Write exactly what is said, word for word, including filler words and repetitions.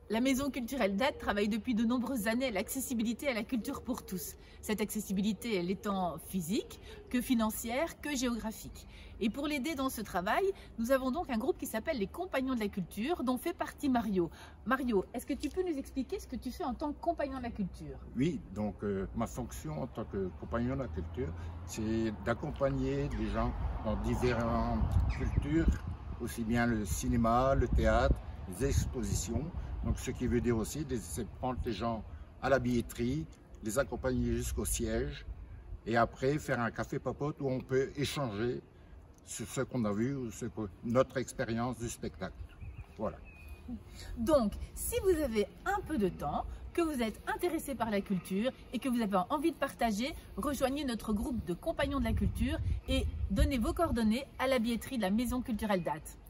La Maison culturelle D A T travaille depuis de nombreuses années à l'accessibilité à la culture pour tous. Cette accessibilité, elle est tant physique que financière que géographique. Et pour l'aider dans ce travail, nous avons donc un groupe qui s'appelle les Compagnons de la Culture, dont fait partie Mario. Mario, est-ce que tu peux nous expliquer ce que tu fais en tant que compagnon de la culture? Oui, donc euh, ma fonction en tant que compagnon de la culture, c'est d'accompagner les gens dans différentes cultures, aussi bien le cinéma, le théâtre, les expositions. Donc, ce qui veut dire aussi, c'est de prendre les gens à la billetterie, les accompagner jusqu'au siège et après faire un café papote où on peut échanger sur ce qu'on a vu ou ce que, notre expérience du spectacle. Voilà. Donc, si vous avez un peu de temps, que vous êtes intéressé par la culture et que vous avez envie de partager, rejoignez notre groupe de Compagnons de la Culture et donnez vos coordonnées à la billetterie de la Maison culturelle D A T.